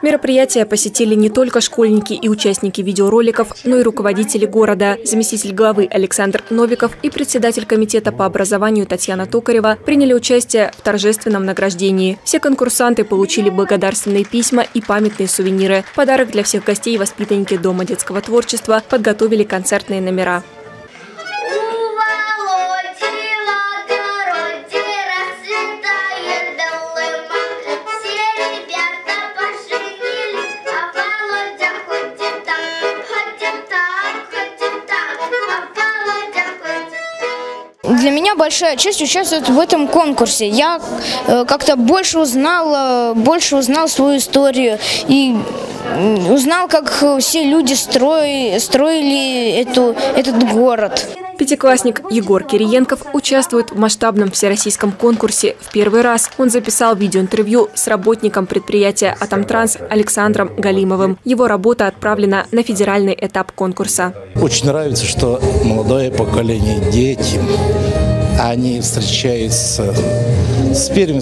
Мероприятие посетили не только школьники и участники видеороликов, но и руководители города. Заместитель главы Александр Новиков и председатель комитета по образованию Татьяна Токарева приняли участие в торжественном награждении. Все конкурсанты получили благодарственные письма и памятные сувениры. Подарок для всех гостей воспитанники Дома детского творчества подготовили концертные номера. Для меня большая честь участвовать в этом конкурсе. Я как-то больше узнал свою историю и узнал, как все люди строили этот город. Пятиклассник Егор Кириенков участвует в масштабном всероссийском конкурсе в первый раз. Он записал видеоинтервью с работником предприятия «Атомтранс» Александром Галимовым. Его работа отправлена на федеральный этап конкурса. Очень нравится, что молодое поколение, дети, они встречаются с первыми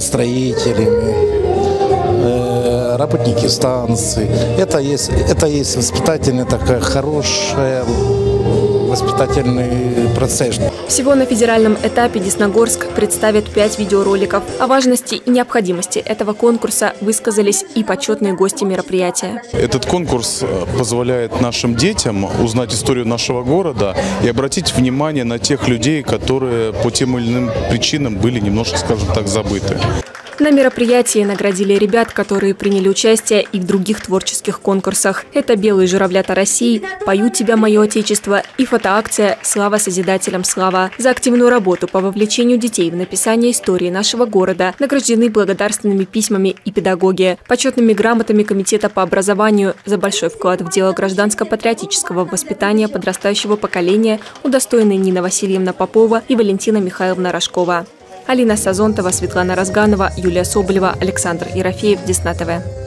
строителями, работники станции. Это есть воспитательная такая хорошая воспитательный процесс. Всего на федеральном этапе Десногорск представит 5 видеороликов. О важности и необходимости этого конкурса высказались и почетные гости мероприятия. Этот конкурс позволяет нашим детям узнать историю нашего города и обратить внимание на тех людей, которые по тем или иным причинам были немножко, скажем так, забыты. На мероприятии наградили ребят, которые приняли участие и в других творческих конкурсах. Это «Белые журавлята России», «Пою тебя, мое отечество» и фотоакция «Слава созидателям, слава». За активную работу по вовлечению детей в написание истории нашего города награждены благодарственными письмами и педагоги, почетными грамотами Комитета по образованию за большой вклад в дело гражданско-патриотического воспитания подрастающего поколения удостоены Нина Васильевна Попова и Валентина Михайловна Рожкова. Алина Сазонтова, Светлана Разганова, Юлия Соболева, Александр Ерофеев, Десна ТВ.